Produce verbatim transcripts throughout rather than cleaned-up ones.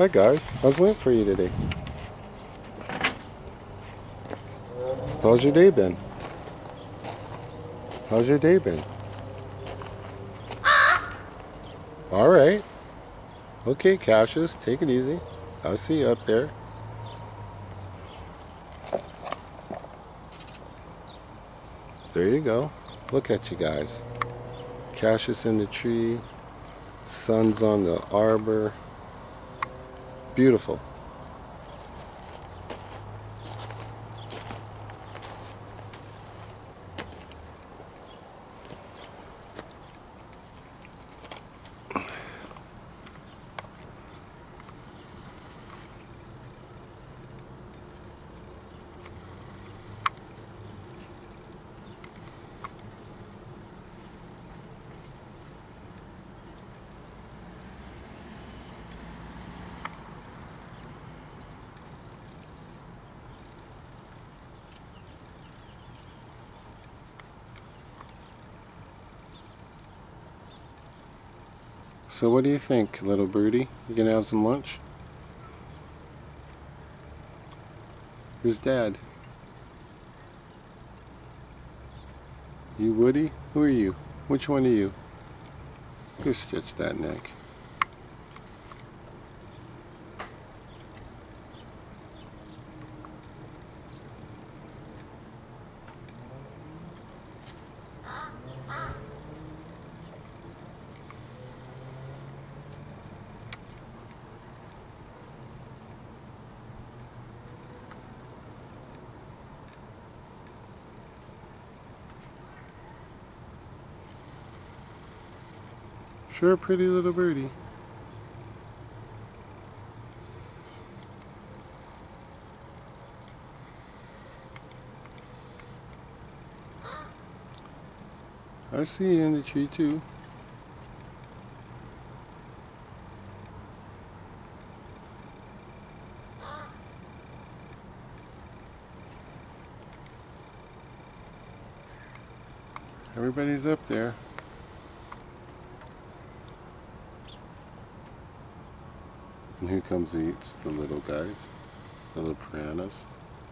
Hi guys, I was waiting for you today. How's your day been? How's your day been? Alright. Okay, Cassius, take it easy. I'll see you up there. There you go. Look at you guys. Cassius in the tree. Sun's on the arbor. Beautiful. So what do you think, little birdie? You gonna have some lunch? Where's Dad? You Woody? Who are you? Which one are you? Go stretch that neck. Sure, pretty little birdie. I see you in the tree too. Everybody's up there. And here comes eats the little guys, the little piranhas.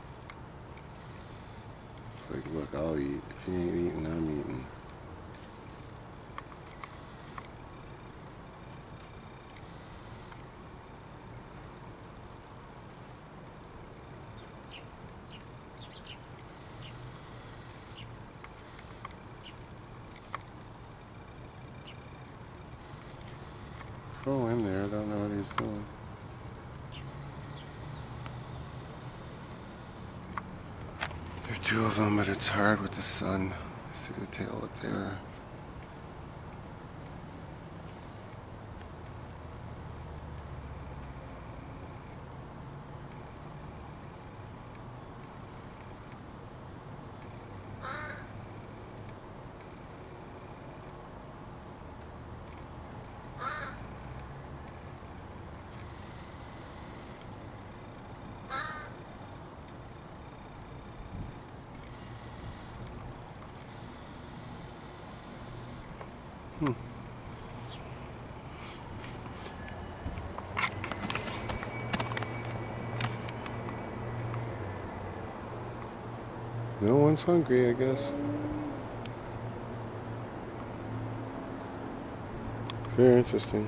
It's like, look, I'll eat. If you ain't eating, I'm eating. Throw him there, I don't know what he's doing. There are two of them, but it's hard with the sun. See the tail up there. Hmm. No one's hungry, I guess. Very interesting.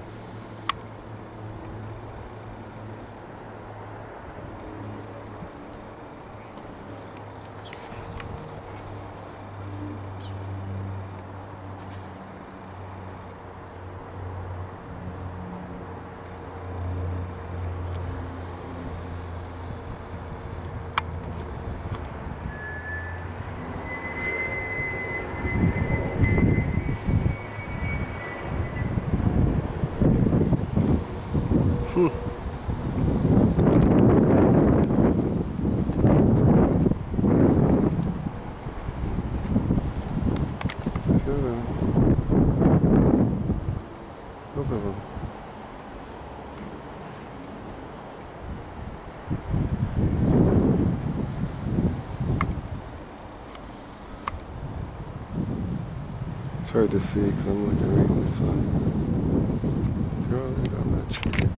Hmm. Two of them. Both of them. It's hard to see because I'm looking right in the sun. Really, I'm not sure.